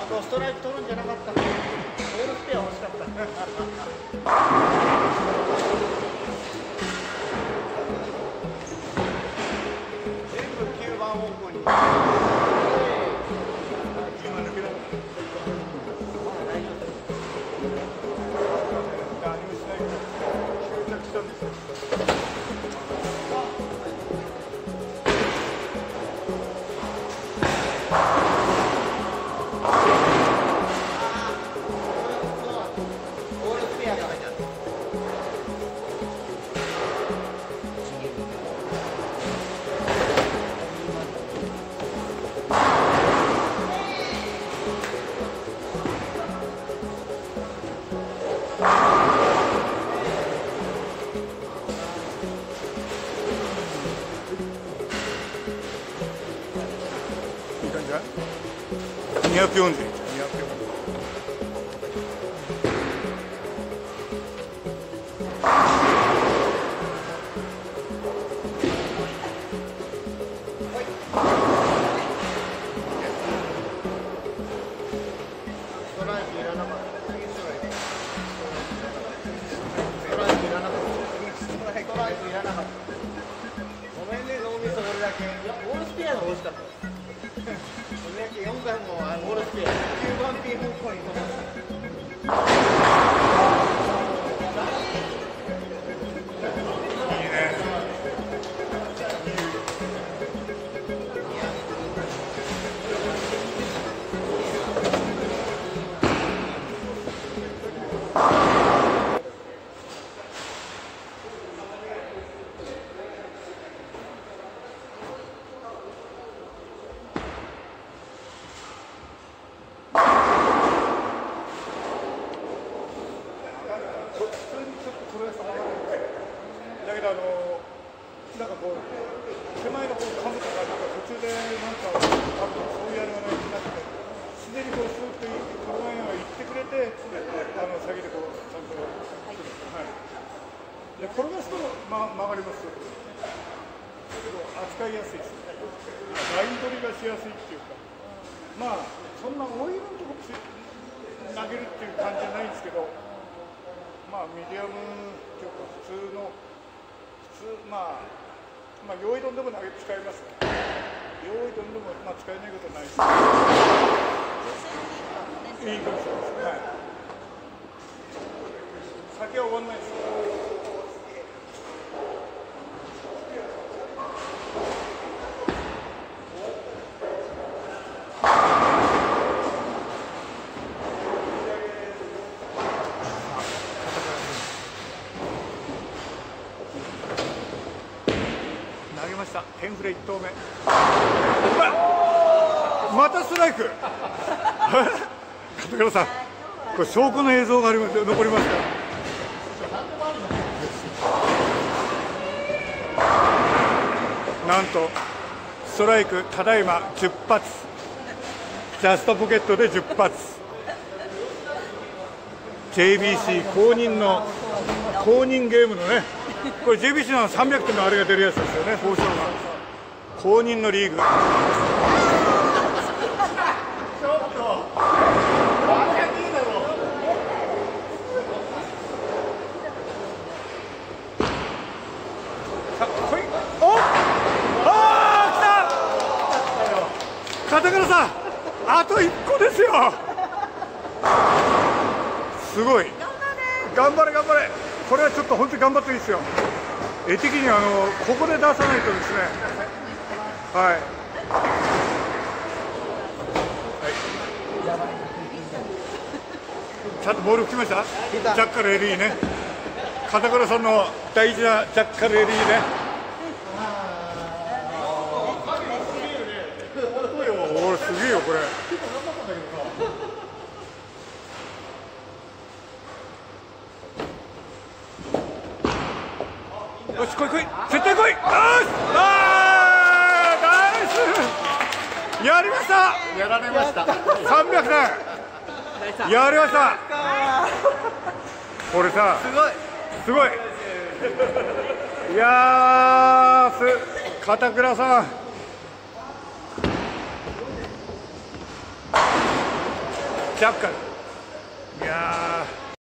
とストライク取るんじゃなかった。オールスペア欲しかった。全部9番方向に。今抜けた。何もしないけど執着したんですよ。240。なんかこう手前のこうカムとか途中でなんかそういうあれがないなくて、自然にこうスーッとカムアイが行ってくれて先でこうちゃんと、はいで転がすと、曲がりますけど扱いやすいです。ライン取りがしやすいっていうか、まあそんなオイルのとこ投げるっていう感じじゃないんですけど、まあミディアムっていうか普通まあ用意どんでも使いますね。用意どんでも使えないことはないです。いいかもしれないですね。はい、先は終わんないです。投げました。テンフレ1投目。またストライク。片倉さん、これ証拠の映像が残りますから。なんとストライクただいま10発、ジャストポケットで10発。JBC 公認ゲームのね、これ JBC の300点のあれが出るやつですよね、報奨が。公認のリーグ。片倉さん、あと1個ですよ。すごい。頑張れ頑張れ。これはちょっと本当に頑張っていいですよ。絵的にここで出さないとですね。はい。ちゃんとボール吹きました。ジャッカル LE ね。片倉さんの大事なジャッカル LE ね。おー、すげえよこれ。よし、来い来い、絶対来い。よし、ナイス。やりました。 やられました。 300点。やりました。これさ、すごい。いやー、片倉さん。 ジャッカル。いや